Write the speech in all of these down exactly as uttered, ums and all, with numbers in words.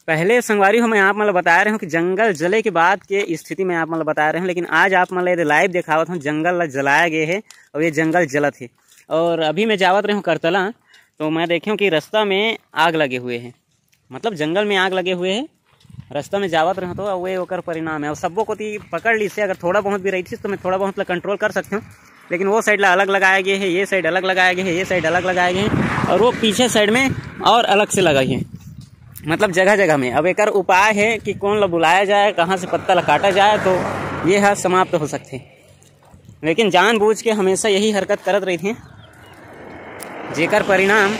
पहले संगवारी हो मैं आप मतलब बता रहे हूँ कि जंगल जले के बाद के स्थिति में आप मतलब बता रहे हूँ, लेकिन आज आप मतलब लाइव दिखावत हूँ जंगल जलाया गए है और ये जंगल जलत है। और अभी मैं जावत रहे हूँ करतला, तो मैं देखूँ कि रास्ता में आग लगे हुए हैं, मतलब जंगल में आग लगे हुए हैं, रास्ता में जावत रहे तो वे ओकर परिणाम है। और सबको को पकड़ ली से अगर थोड़ा बहुत भी रही थी तो मैं थोड़ा बहुत कंट्रोल कर सकती हूँ, लेकिन वो साइड ला अलग लगाए गए हैं, ये साइड अलग लगाए गए हैं, ये साइड अलग लगाए गए हैं, और वो पीछे साइड में और अलग से लगाई है, मतलब जगह जगह में। अब एक उपाय है कि कौन ला बुलाया जाए, कहाँ से पत्ता ला काटा जाए तो ये है समाप्त हो सकते, लेकिन जानबूझ के हमेशा यही हरकत करत रही थी, जेकर परिणाम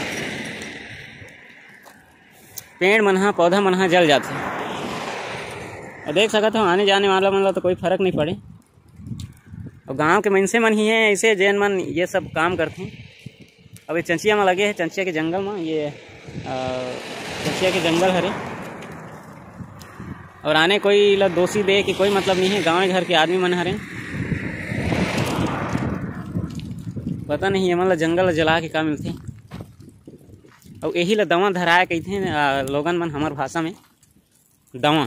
पेड़ मनहा पौधा मनहा जल जाते। और देख सकते हो आने जाने वाला मतलब तो कोई फर्क नहीं पड़े। और गांव के मनसे मन ही हैं ऐसे जैन मन ये सब काम करते हैं। अब ये चंचिया में लगे हैं, चंचिया के जंगल में, ये चंचिया के जंगल हरे, और आने कोई ला दोषी दे कि कोई मतलब नहीं है, गाँव घर के आदमी मन हरे। पता नहीं है मतलब जंगल जला के का मिलते, और यही ला दवा धराया कहते लोगन मन हमार भाषा में दवा।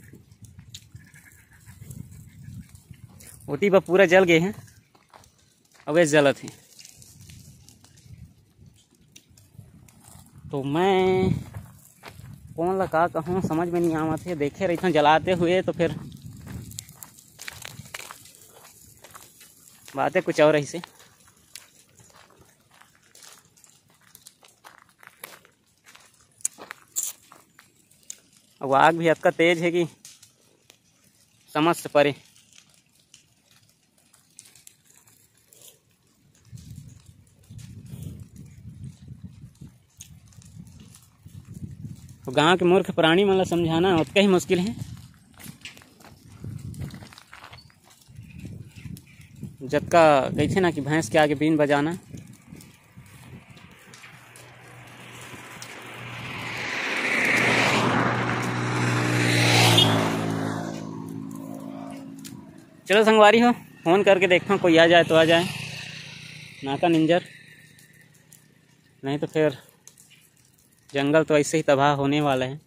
ओती पर पूरा जल गए हैं, अब वे जलत है। तो मैं कौन ला का कहूँ समझ में नहीं आवत है, देखे रही था जलाते हुए तो फिर बातें कुछ और ऐसे। अब आग भी इतना तेज है कि समझ से परे। तो गांव के मूर्ख प्राणी मतलब समझाना उतना ही मुश्किल है जबका कहते ना कि भैंस के आगे बीन बजाना। चलो संगवारी हो, फोन करके देखता हूँ कोई आ जाए तो आ जाए, नाका निंजर, नहीं तो फिर जंगल तो ऐसे ही तबाह होने वाला है।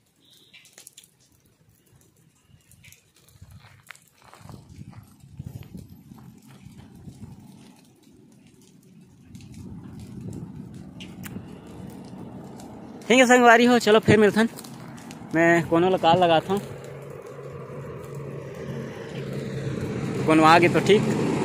ठीक है संगवारी हो, चलो फिर मिलथन, मैं कोनो ला कॉल लगाता हूँ, कोनो आगे तो ठीक।